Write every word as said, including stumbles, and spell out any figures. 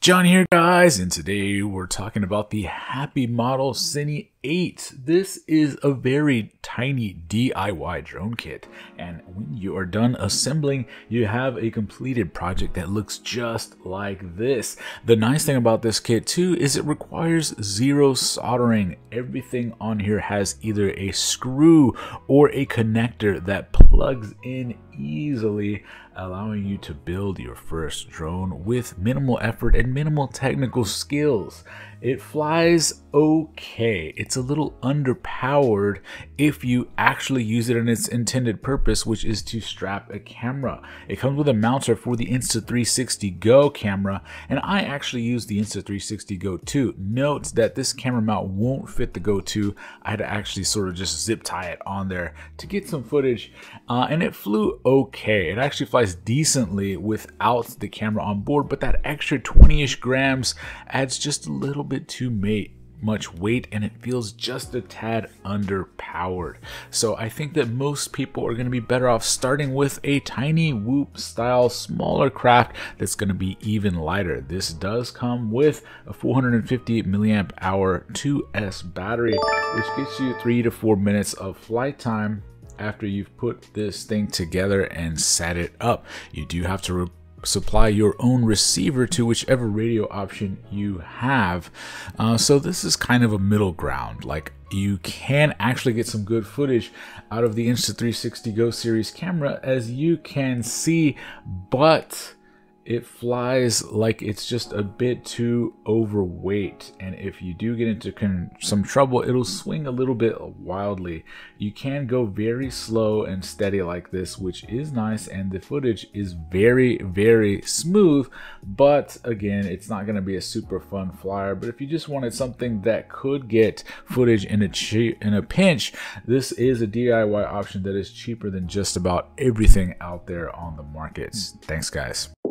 John here, guys, and today we're talking about the Happy Model Cine eight. This is a very tiny D I Y drone kit, and when you are done assembling, you have a completed project that looks just like this. The nice thing about this kit too is it requires zero soldering. Everything on here has either a screw or a connector that plugs in easily, allowing you to build your first drone with minimal effort and minimal technical skills. It flies okay. It's a little underpowered if you actually use it in its intended purpose, which is to strap a camera. It comes with a mounter for the Insta three sixty Go camera, and I actually use the Insta three sixty Go two. Note that this camera mount won't fit the Go two. I had to actually sort of just zip tie it on there to get some footage, uh, and it flew okay. It actually flies decently without the camera on board, but that extra twenty-ish grams adds just a little bit too mate. much weight, and it feels just a tad underpowered. So I think that most people are going to be better off starting with a tiny Whoop style smaller craft that's going to be even lighter. This does come with a four hundred fifty milliamp hour two S battery, which gets you three to four minutes of flight time after you've put this thing together and set it up. You do have to supply your own receiver to whichever radio option you have. Uh, so this is kind of a middle ground. Like, you can actually get some good footage out of the Insta three sixty Go series camera, as you can see, but it flies like it's just a bit too overweight, and if you do get into some trouble, it'll swing a little bit wildly. You can go very slow and steady like this, which is nice, and the footage is very very smooth, but again, it's not going to be a super fun flyer. But if you just wanted something that could get footage in a cheap in a pinch, this is a D I Y option that is cheaper than just about everything out there on the markets. Thanks, guys.